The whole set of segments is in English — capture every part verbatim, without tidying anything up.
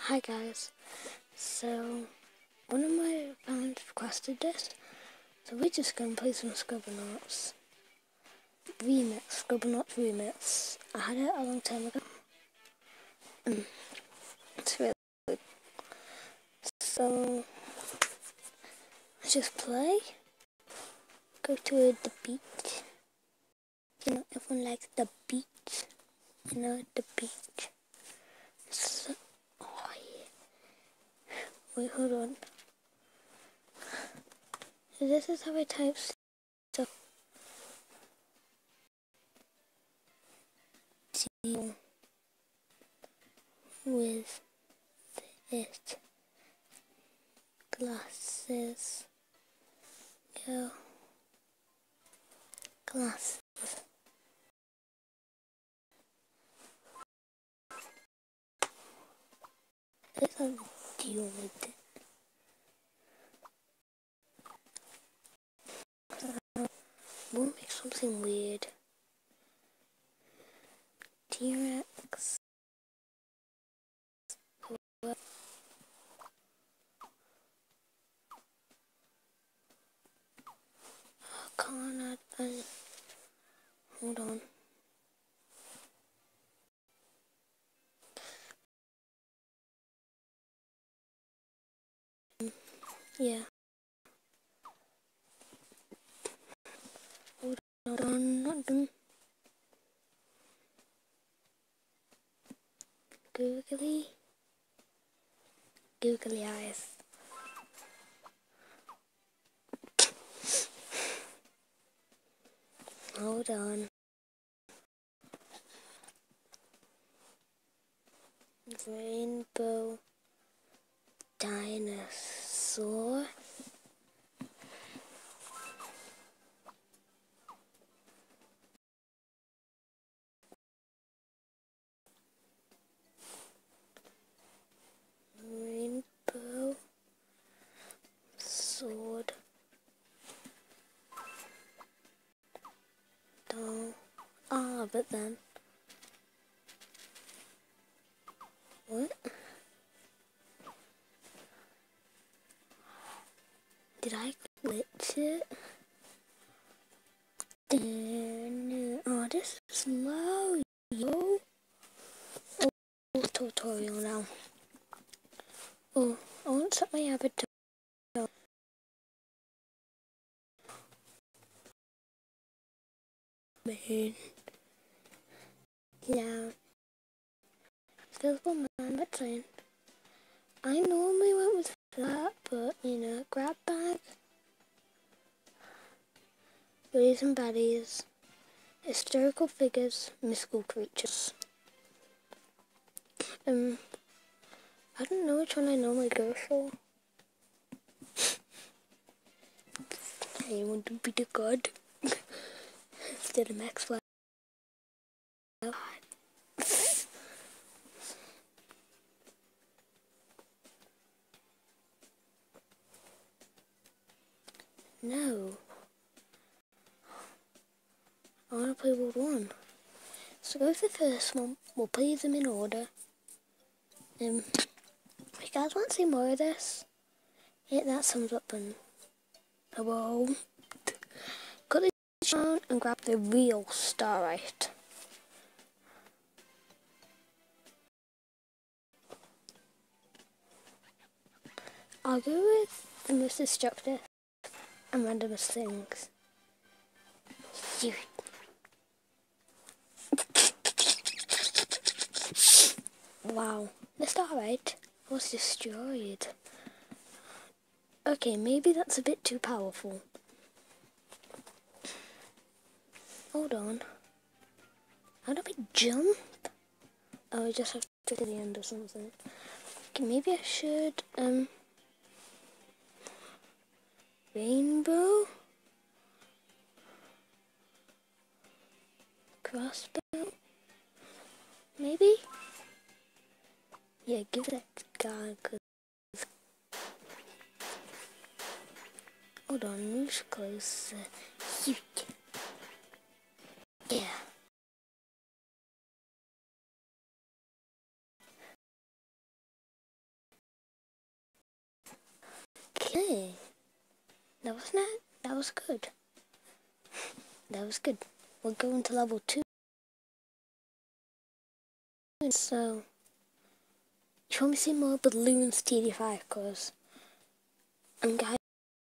Hi guys, so one of my fans requested this, so we're just going to play some Scribblenauts remix, Scribblenauts remix. I had it a long time ago, and it's really good. So, let's just play, go to the beach. You know, everyone likes the beach, you know, the beach. So, oh yeah. Wait, hold on. So this is how I type stuff. Deal with it. Glasses. Go. Glasses. Let's have to deal with it. We'll make something weird. T-Rex. Oh, can't add any. Hold on. Yeah. Hold on, not done. Googly. Googly eyes. Hold on. Rainbow dinosaur. Rainbow sword. Doll. Ah, but then. What? Did I glitch it? Oh, this is slow, yo. Oh, tutorial now. Oh, I want to set my avatar. Man. Yeah. Visible man, that's fine. I normally went with that, but, you know, grab bag. Goodies and baddies. Historical figures, mystical creatures. Um, I don't know which one I normally go for. I want to be the god. Instead of Maxwell. No. I want to play World One. So go for the first one. We'll play them in order. Um, if you guys want to see more of this, hit that thumbs up button. Hello. Cut this down and grab the real Starlight. I'll go with the most destructive and randomest things. Shoot. Wow, the Starlight was destroyed. Okay, maybe that's a bit too powerful. Hold on. How do we jump? Oh, I just have to get to the end or something. Okay, maybe I should, um... Rainbow? Crossbow? Maybe? Yeah, give that guy good. Hold on, move closer. Yeah. Hey, that was not, that was good. That was good. We're going to level two. So, you want me to see more Balloons T D five, cause and guys,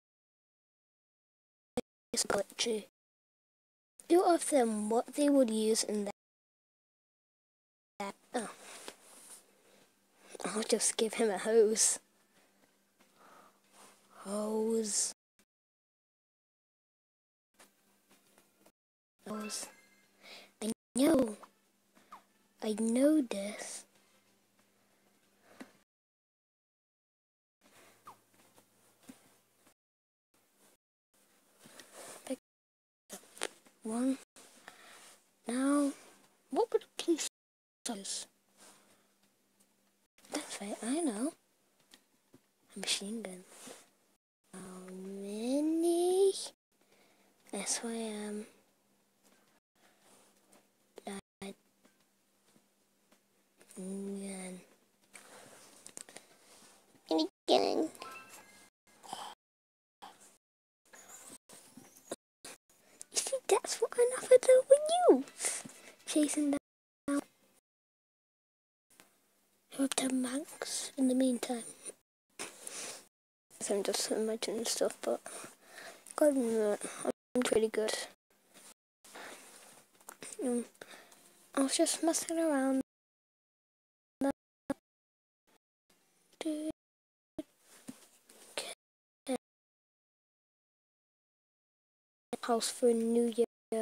it's glitchy. Two of them, what they would use in that. Oh, I'll just give him a hose. Hose. Hose. I know. I know this. Pick up one. Now, what would a police use? That's right, I know. A machine gun. How many? S Y M. Gun. Any gun. You see, that's what another dog would use. Chasing down with ten banks in the meantime. So I'm just imagining stuff, but God, I'm pretty good. Um, I was just messing around. House for New Year.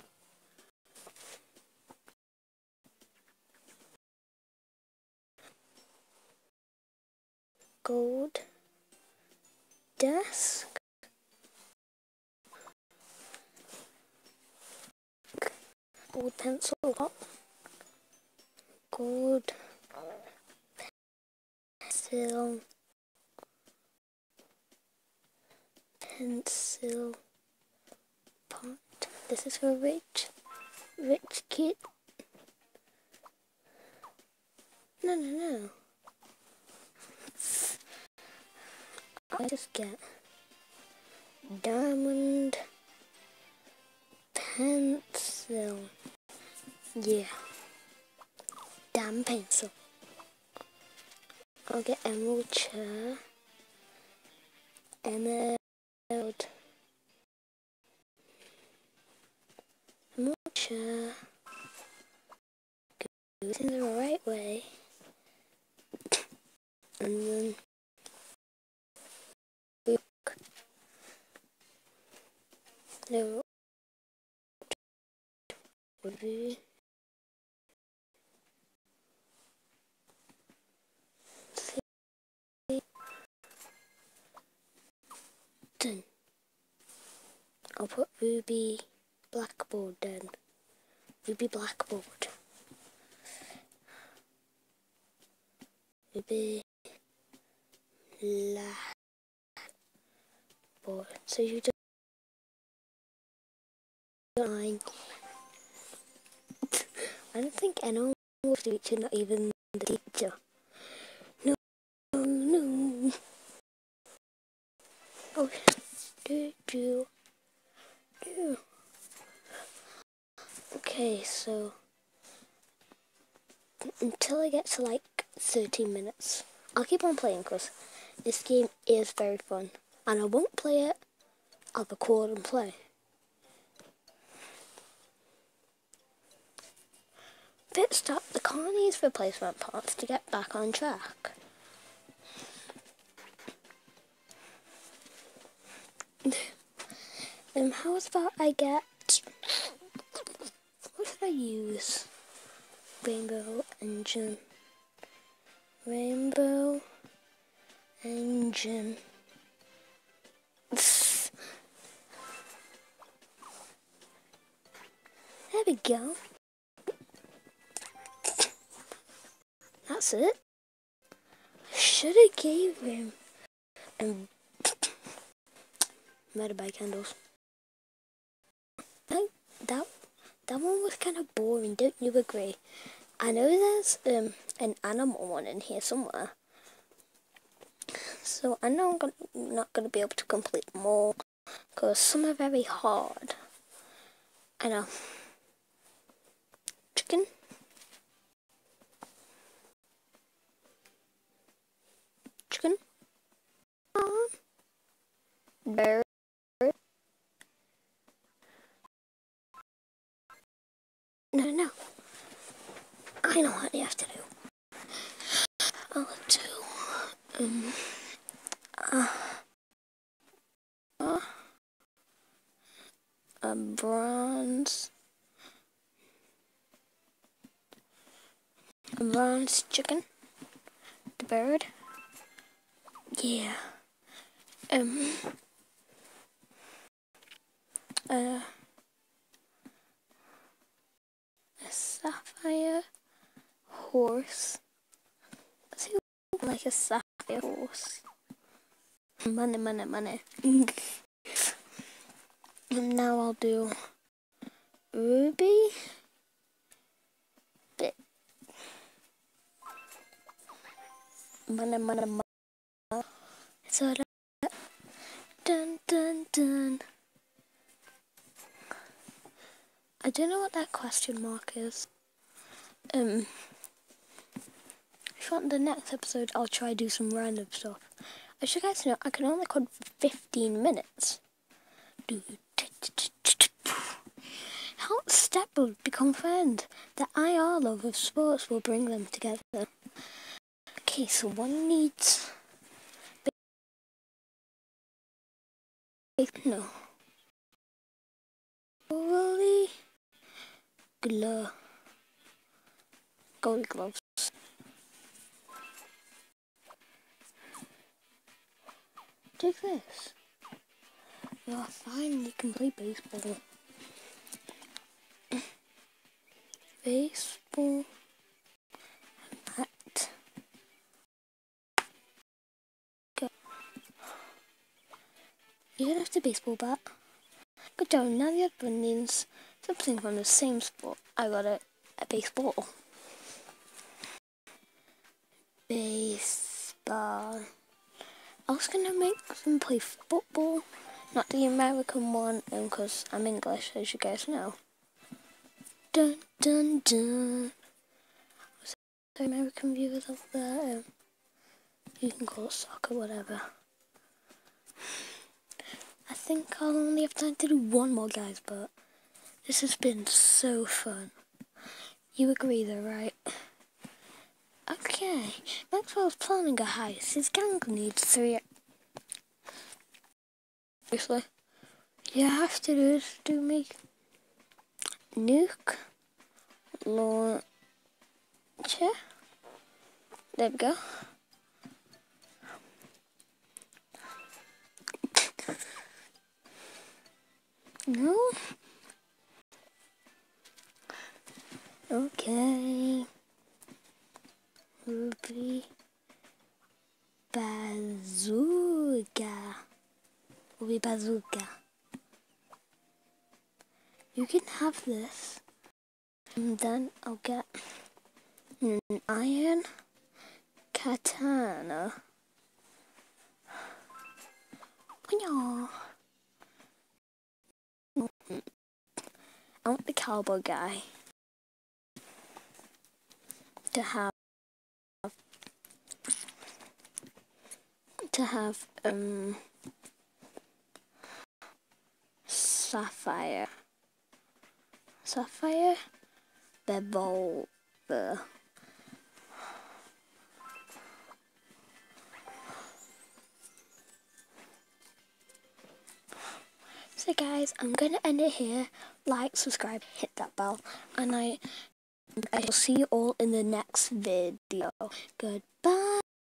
Gold desk. Gold pencil top. Gold pencil. Pencil pot. This is for rich, rich kid. No, no, no. I just get diamond pencil. Yeah. Damn pencil. I'll get emerald chair. Emerald. Emerald chair. Go in the right way. And then look. No. Three. Done. I'll put ruby blackboard then. Ruby blackboard. Ruby blackboard. So you just line. I don't think anyone will do it, not even the teacher. No, no, no. Oh, do, do, do. Okay, so until I get to like thirteen minutes, I'll keep on playing because this game is very fun. And I won't play it, I'll record and play. Pit stop, the car needs replacement parts to get back on track. Um, how about I get, what should I use? Rainbow engine. Rainbow engine. There we go. That's it. I should have gave him um, motorbike handles. That, that, that one was kind of boring, don't you agree? I know there's um, an animal one in here somewhere. So I know I'm gonna, not going to be able to complete them all, because some are very hard. I know. Chicken. Chicken. Uh, bird. No, no. I know what you have to do. I'll do um uh, uh, a bronze a bronze chicken. The bird. Yeah. Um. Uh. A sapphire horse. Let's see, like a sapphire horse. Money, money, money. And now I'll do ruby. Bit. Money, money, money. So that. Dun, dun, dun. I don't know what that question mark is. Um. If on the next episode, I'll try to do some random stuff. As you guys know, I can only record for fifteen minutes. Help Stepbro become friends. The I R love of sports will bring them together. Okay, so one needs... No. Goalie... Glove. Goalie gloves. Take this. You'll finally complete baseball. Baseball bat. Go. You don't have the baseball bat. Good job. Now the other one needs something from the same sport. I got it. A baseball. Baseball. I was gonna make them play football, not the American one, because um, I'm English, as you guys know. Dun dun dun. So American viewers out there, um, you can call it soccer, whatever. I think I'll only have time to do one more, guys, but this has been so fun. You agree though, right? Okay, Maxwell's planning a heist. His gang needs three. Obviously, you have to do is do me nuke launcher. There we go. No. Okay. Ruby bazooka. Ruby bazooka. You can have this, and then I'll get an iron katana. Yeah. I want the cowboy guy to have to have um sapphire sapphire revolver. So guys, I'm gonna end it here. Like, subscribe, hit that bell, and I I will see you all in the next video. Goodbye.